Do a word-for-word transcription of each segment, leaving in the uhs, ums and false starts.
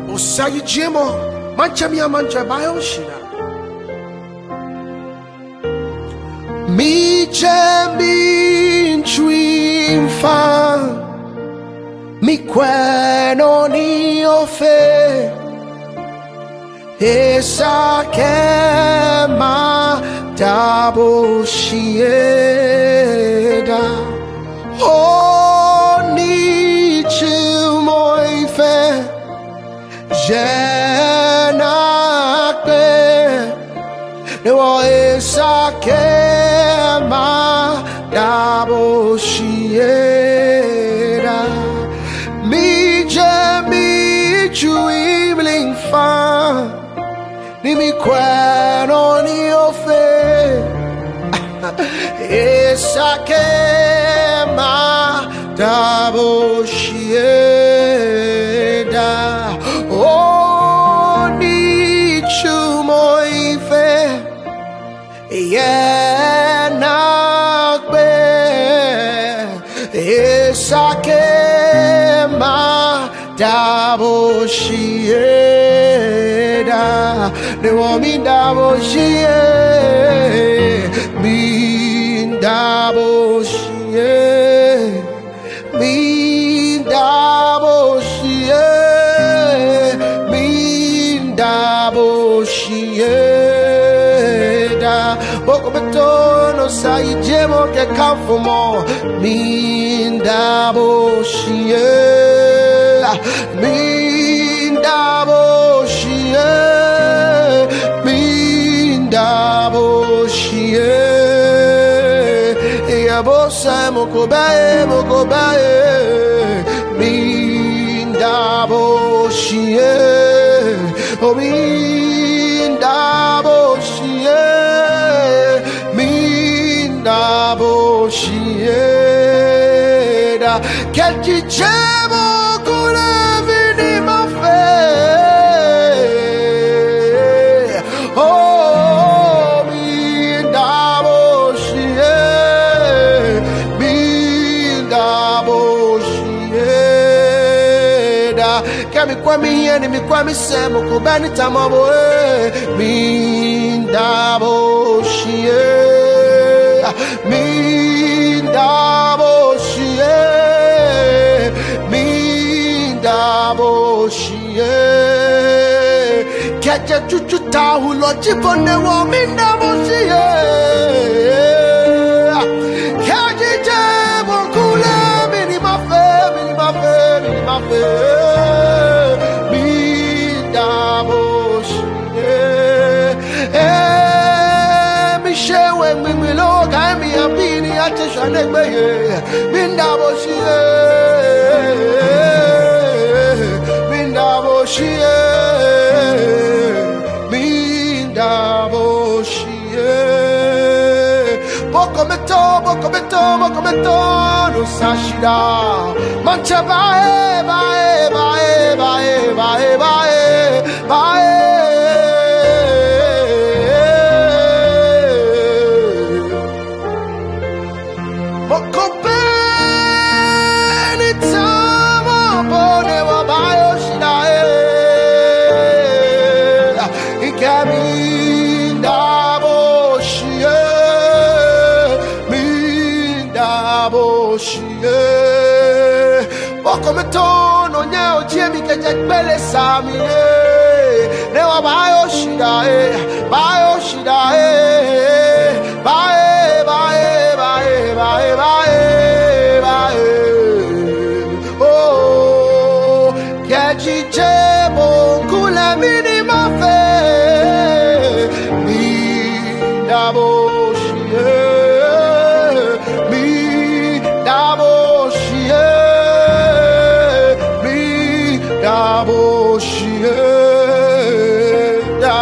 Osayi Jimo, Manchemia Mancha Bayoshina. Mi Jembi Twinfa, Mi Queno ni ofe, Esa Kema Dabo Shieda. Oh, ni Chimoife. Jenakbe Newa Esakema Dabo Shiera Mi Jemi Chuimling Fa Nimi Kweno ni ofe Esakema Dabo Shiera. Oh, ni chumoife, yeah, nakbe, esakema dabo shieda, ne womi dabo shie, mi dabo shie, mi dabo shie. Dabo Shieda Boko Betono Sai Jemo ke Kafumo Min Dabo Shieda Min Dabo Shieda Min Dabo Shieda Yabo Samo Kobae Mokobae Min Dabo Shieda. Oh, min dabo shie, min dabo shieda. Kelchi chemo kule vini mafe. Oh, min dabo shie, min dabo shieda. Kemi kwa mi yeni mi kwa mi semo kubani tamamo eh. Min dabo shie, min dabo shie, min dabo shie. Keje chuchu tahu lo chipone wo min dabo shie. Keje jebo kule mini mafe, mini mafe, mini mafe. Minda boshie, minda boshie, minda boshie. Boko meto, boko meto, boko meto, no sashida. Mancha bae, bae, bae, bae, bae, bae, bae. Come tono nyeo jemi keje gbele sami eh. Ne wa bayo shida eh, bayo shida eh, bae bae bae bae bae bae. Oh, keji jebo kule mini mafe, mi dabo shie, mi dabo shie. Dabo shieda,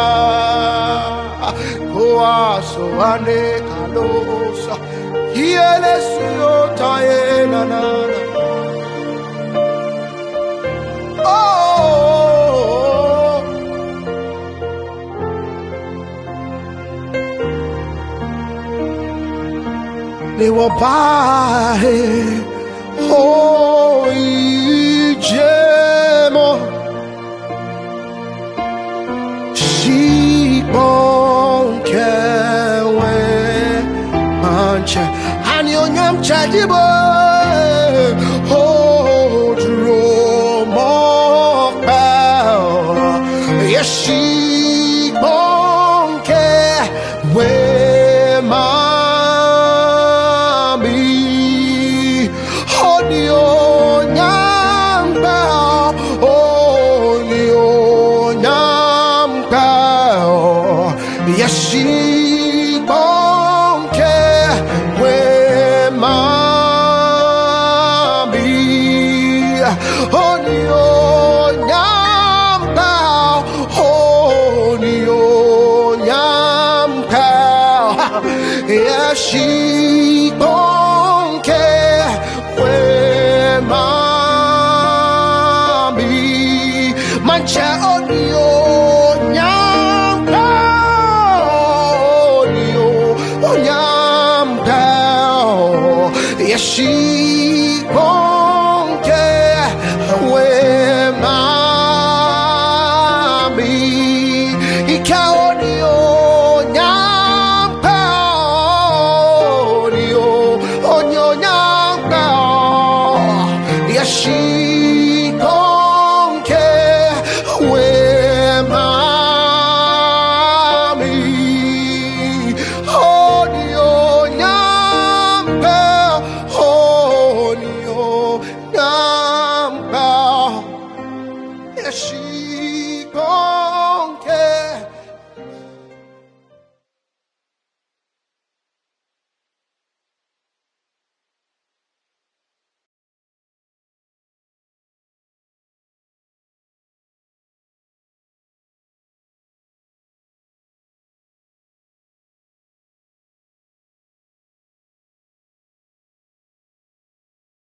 koaso ane kalosa, hiele siyota ena nana. Oh, they were by oh, Ijemo. chajibo oh duro mo pa yeshi bonke we mami honio nyamba honio nyamba yeshi she don't care where mommy mancha onio nyampa onio nyampa yes she don't care where mommy ika onio she don't care where mommy hold your number, hold your number. Yeah, she